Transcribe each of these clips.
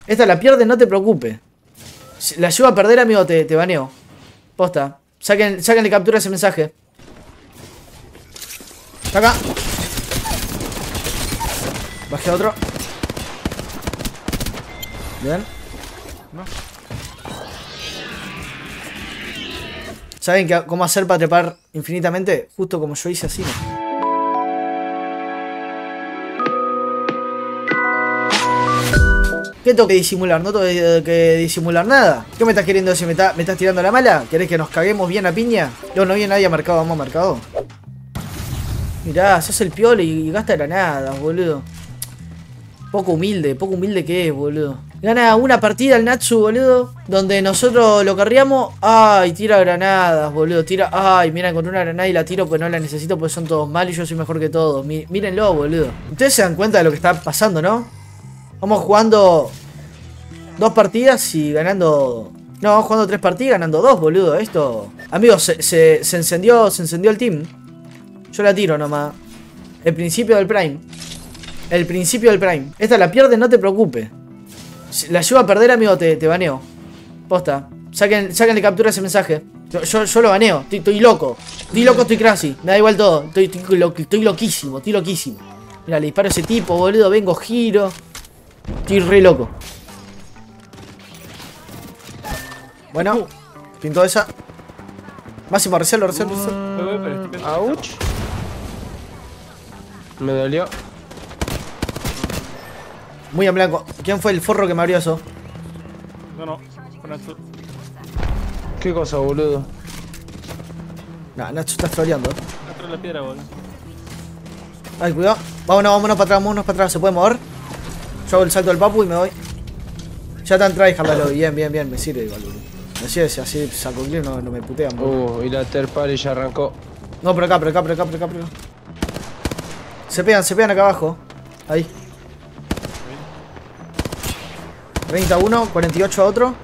Esta la pierde, no te preocupes. Si la llevo a perder, amigo, te baneo. Posta. Sáquenle captura a ese mensaje. Está acá. Bajé otro. Bien. No. ¿Saben cómo hacer para trepar infinitamente? Justo como yo hice así, ¿no? ¿Qué tengo que disimular? No tengo que disimular nada. ¿Qué me estás queriendo decir? ¿Me estás tirando la mala? ¿Querés que nos caguemos bien a piña? No viene nadie a mercado, vamos a mercado. Mirá, sos el piolo y gasta granadas, boludo. Poco humilde que es, boludo. Gana una partida el Natsu, boludo, donde nosotros lo carriamos. Ay, tira granadas, boludo. Ay, mira, con una granada y la tiro, pues no la necesito, pues son todos malos y yo soy mejor que todos. Mírenlo, boludo. Ustedes se dan cuenta de lo que está pasando, ¿no? Vamos jugando 2 partidas y ganando... No, vamos jugando 3 partidas y ganando 2, boludo. Esto... Amigos, se encendió el team. Yo la tiro nomás. El principio del Prime. El principio del Prime. Esta la pierde, no te preocupes. Si la llevo a perder, amigo, te baneo. Posta. Sáquenle captura a ese mensaje. Yo lo baneo. Estoy loco. Estoy crazy. Me da igual todo. Estoy loquísimo. Mira, le disparo a ese tipo, boludo. Vengo, giro. Estoy re loco. Bueno, pintó esa. Máximo, recelo. Ouch. Me dolió. Muy en blanco. ¿Quién fue el forro que me abrió eso? No, con esto. ¿Qué cosa, boludo? Nah, Nacho, estás troleando. Atrás de la piedra, boludo. Ay, cuidado. Vámonos para atrás. ¿Se puede mover? Yo hago el salto del papu y me voy. Ya está en tryhard, dalo. Bien. Me sirve igual, boludo. Me sirve, así saco clear, no me putean, boludo. Y la third party ya arrancó. No, por acá. Se pegan acá abajo. Ahí. 31, 48 a otro.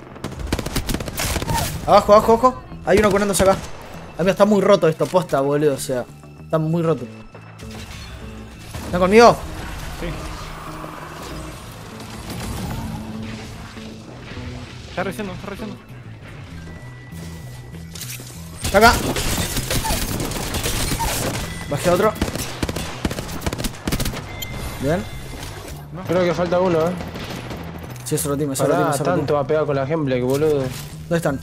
Abajo. Hay uno curándose acá. Amigo, está muy roto esto, posta, boludo. O sea, está muy roto. ¿Están conmigo? Sí. Está reciendo. Está acá. Bajé a otro. Bien. No. Creo que falta uno, Sí, es otro team, tanto va pegado con la Gameplay, boludo. ¿Dónde están?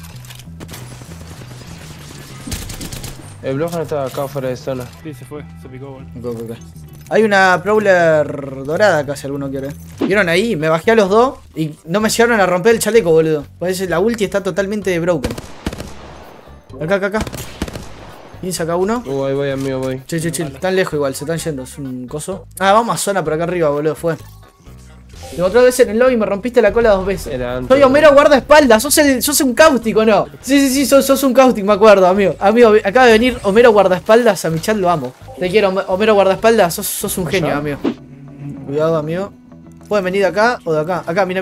El blog no estaba acá fuera de zona. Sí, se fue, se picó, boludo. Ok. Hay una Prowler dorada acá si alguno quiere. ¿Vieron ahí? Me bajé a los dos y no me llegaron a romper el chaleco, boludo. Parece que la ulti está totalmente broken. Acá. Pinza acá uno. Ahí voy, amigo, voy. Chill. Están lejos igual, se están yendo. Es un coso. Ah, vamos a zona por acá arriba, boludo. Fue. Te encontré 2 veces en el lobby y me rompiste la cola 2 veces. Soy Homero guardaespaldas. Sos un cáustico, ¿no? Sí, sos un cáustico, me acuerdo, amigo. Amigo, acaba de venir Homero guardaespaldas. A mi chat lo amo. Te quiero, Homero guardaespaldas. Sos un genio, amigo. Cuidado, amigo. Pueden venir de acá o de acá. Acá, mira.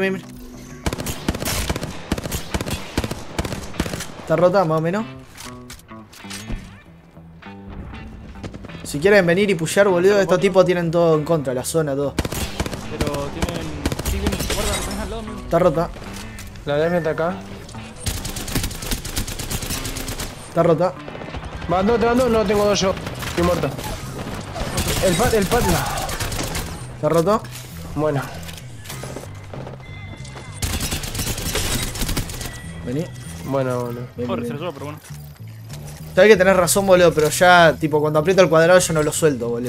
Está rota, más o menos. Si quieren venir y pushear, boludo, estos tipos tienen todo en contra, la zona, todo. Pero tienen... Sí, guarda, al lado, amigo. Está rota. La Demi está acá. Está rota. No, tengo 2 yo. Estoy muerto. El pat no. Está roto. Bueno. Vení. Bueno. Se lo pero bueno. Sabés que tenés razón, boludo, pero ya, tipo, cuando aprieto el cuadrado yo no lo suelto, boludo.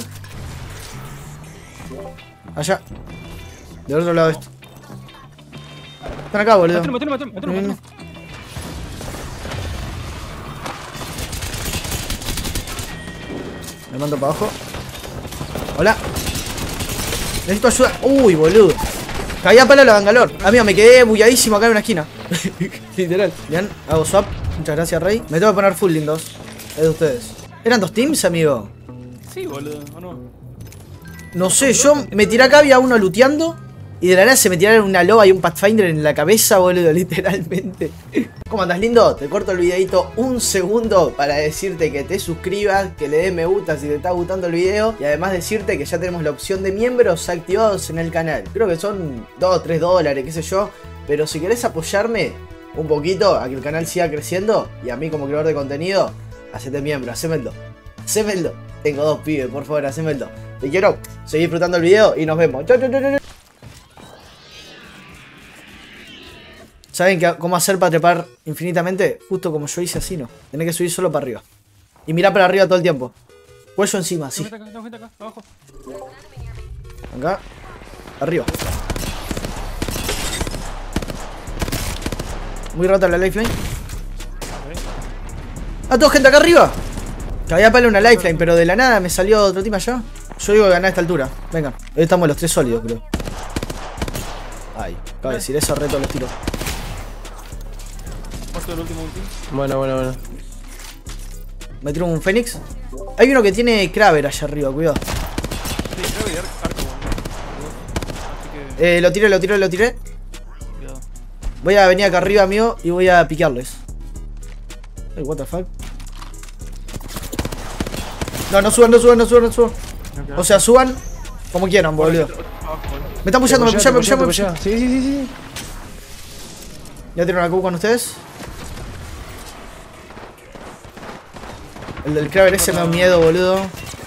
Allá. Del otro lado de esto. Están acá, boludo. Metelo. Me mando para abajo. Hola. Necesito ayuda. Uy, boludo. Caí a palo la Bangalore. Amigo, me quedé bulladísimo acá en una esquina. Literal. Bien, hago swap. Muchas gracias, Rey. Me tengo que poner full lindos. Es de ustedes. ¿Eran 2 teams, amigo? Sí, boludo, ¿o no? No sé, yo me tiré acá, había uno looteando. Y de la nada se me tiraron una loba y un Pathfinder en la cabeza, boludo, literalmente. ¿Cómo andas, lindo? Te corto el videito un segundo para decirte que te suscribas, que le des me gusta si te está gustando el video. Y además decirte que ya tenemos la opción de miembros activados en el canal. Creo que son 2 o 3 dólares, qué sé yo. Pero si querés apoyarme un poquito a que el canal siga creciendo y a mí como creador de contenido, hacete miembro, hacémelo. Hacémelo. Tengo 2 pibes, por favor, hacémelo. Te quiero, seguí disfrutando el video y nos vemos. Chau, chau, chau, chau. ¿Saben cómo hacer para trepar infinitamente? Justo como yo hice así, ¿no? Tenés que subir solo para arriba. Y mirar para arriba todo el tiempo. Cuello encima, así. Tengo gente acá, abajo. Acá. Arriba. Muy rota la lifeline. ¡Ah, toda gente acá arriba! Que había palo una lifeline, pero de la nada me salió otro team allá. Yo digo que ganar a esta altura. Venga, hoy estamos los 3 sólidos, creo. Ay, acabo de decir eso, reto los tiros. Muerto el último ulti. Bueno. Me tiro un Fénix. Hay uno que tiene Kraber allá arriba, cuidado. Sí, creo que arco, así que... Lo tiré. Cuidado. Voy a venir acá arriba, amigo, y voy a piquearles. Hey, what the fuck. No suban. O sea, suban como quieran, boludo. Me están pushando, me pushan. Sí. Ya tiro una Q con ustedes. El del Kraber ese me da miedo, boludo.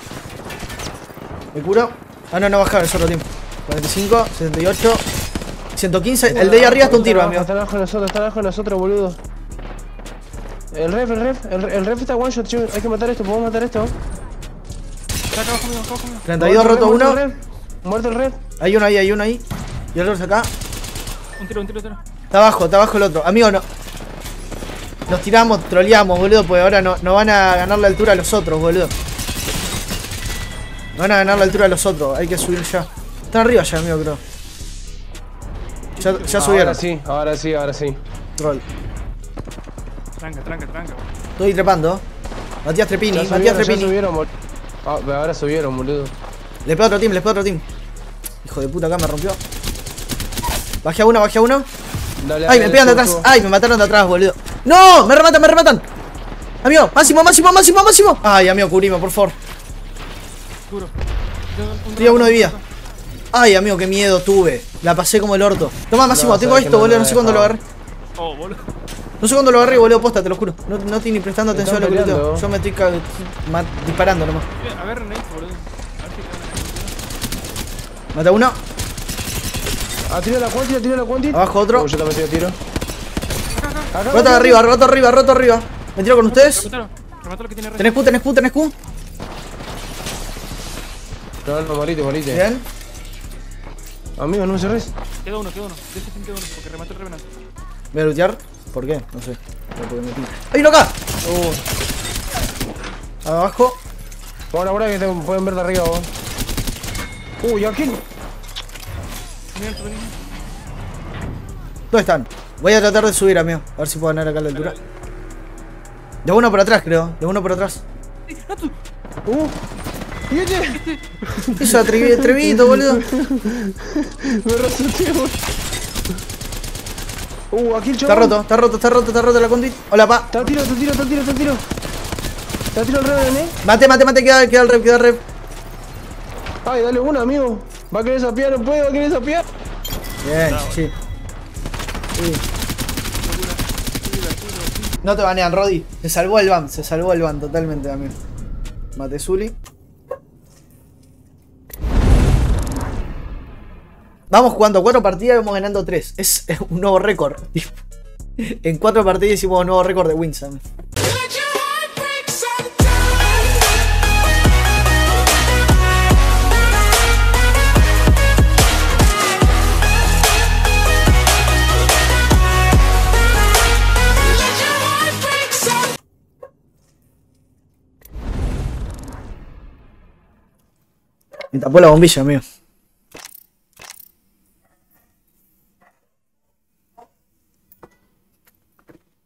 Me curo. Ah, no bajar, es otro tiempo. 45, 78, 115. El de ahí arriba está un tiro, amigo. Está abajo de nosotros, boludo. El ref está one shot, chico. Hay que matar esto, podemos matar esto. Está acá abajo mío. 32 roto uno. Muerto el ref. Hay uno ahí. Y el otro está acá. Un tiro. Está abajo el otro. Amigo, no. Nos tiramos, troleamos, boludo, porque ahora no van a ganar la altura a los otros, boludo. No van a ganar la altura a los otros, hay que subir ya. Están arriba ya, amigo, creo. Ya subieron. Ahora sí. Troll. Tranca. Estoy trepando. Matías Trepini. Ahora subieron, boludo. Le pego a otro team. Hijo de puta, acá me rompió. Bajé a uno. Dale, Ay, me pegan de atrás. Ay, me mataron de atrás, boludo. ¡No! ¡Me rematan! Amigo, máximo. Ay, amigo, cubrime, por favor. Duro. Estoy a 1 de vida. Ay, amigo, qué miedo tuve. La pasé como el orto. Toma, máximo, tengo esto, boludo. No sé cuándo lo agarré. Oh, boludo. No sé cuándo lo agarré, boludo, posta, te lo juro. No estoy ni prestando atención a lo que le tengo. Yo me estoy disparando nomás. Agarren ahí, boludo. A ver si Mata uno. Tira la quanti. Abajo otro. Yo también tiro. Roto arriba. Me tiro con ustedes. Remató lo que tiene red. Tenés Q. No, morite. Bien. Amigo, no me cerres. Queda uno. De ese team queda uno, porque remató el Revenant. Voy a lootear. ¿Por qué? No sé. ¡Hay uno acá! Abajo. Ahora que te pueden ver de arriba, vos. Uy, aquí. Mira, tú venís. ¿Dónde están? Voy a tratar de subir, amigo. A ver si puedo ganar acá a la altura. De uno por atrás, creo. ¿Y este? Eso atrevito, boludo. Me resucité, aquí el Está chaval. roto la conduit. Hola, pa. Está tiro. Está tiro el Reven, Mate, queda el rep. Ay, dale una, amigo. Va a querer sapear, no puede, Bien, sí. No te banean, Roddy. Se salvó el ban totalmente, amigo. Mate Zuli. Vamos jugando 4 partidas y vamos ganando 3. Es un nuevo récord. En 4 partidas hicimos un nuevo récord de wins, amigo. Me tapó la bombilla, amigo.